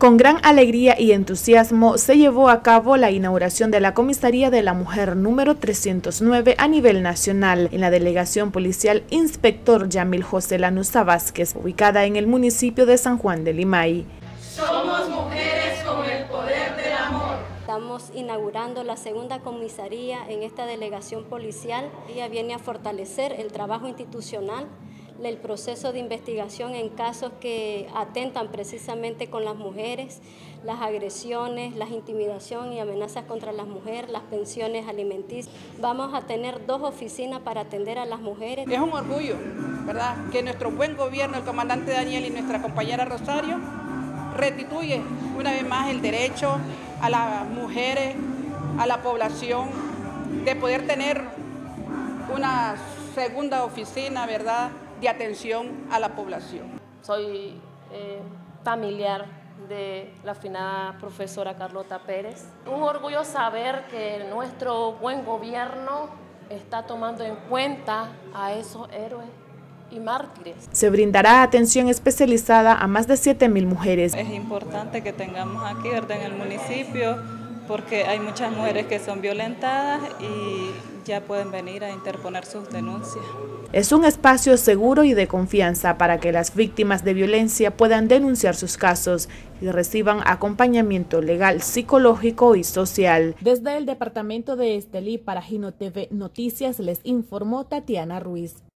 Con gran alegría y entusiasmo se llevó a cabo la inauguración de la Comisaría de la Mujer número 309 a nivel nacional en la Delegación Policial Inspector Yamil José Lanuza Vázquez, ubicada en el municipio de San Juan de Limay. Somos mujeres con el poder del amor. Estamos inaugurando la segunda comisaría en esta delegación policial. Ella viene a fortalecer el trabajo institucional, el proceso de investigación en casos que atentan precisamente con las mujeres, las agresiones, la intimidación y amenazas contra las mujeres, las pensiones alimenticias. Vamos a tener 2 oficinas para atender a las mujeres. Es un orgullo, ¿verdad?, que nuestro buen gobierno, el comandante Daniel y nuestra compañera Rosario, restituye una vez más el derecho a las mujeres, a la población, de poder tener una segunda oficina, ¿verdad?, de atención a la población. Soy familiar de la finada profesora Carlota Pérez. Un orgullo saber que nuestro buen gobierno está tomando en cuenta a esos héroes y mártires. Se brindará atención especializada a más de 7.000 mujeres. Es importante que tengamos aquí, ¿verdad?, en el municipio, porque hay muchas mujeres que son violentadas y ya pueden venir a interponer sus denuncias. Es un espacio seguro y de confianza para que las víctimas de violencia puedan denunciar sus casos y reciban acompañamiento legal, psicológico y social. Desde el departamento de Estelí para Gino TV Noticias les informó Tatiana Ruiz.